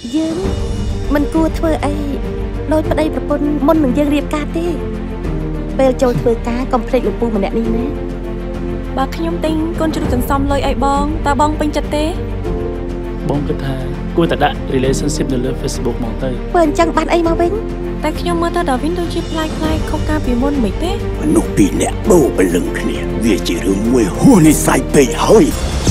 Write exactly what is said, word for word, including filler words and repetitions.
យើងមិនគួរធ្វើអីដោយប្តីប្រពន្ធមុននឹងយើងរៀបការទេពេលចូលធ្វើការកុំភ្លេចលោកពូម្នាក់នេះណាបើខ្ញុំទិញកូនជ្រូកសន្សំលុយឲ្យបងតើបងពេញចិត្តទេបងគិតថាគួរតែដាក់ relationship នៅលើ Facebook មកទៅបើអញ្ចឹងបានអីមកវិញតែខ្ញុំមើលទៅដាវីនដូចជាប្លែកប្លែកខុសការពីមុនមិនទេមនុស្សពីរនាក់ដូរព្រលឹងគ្នាវាជារឿងមួយហួសនិស្ស័យពេកហើយ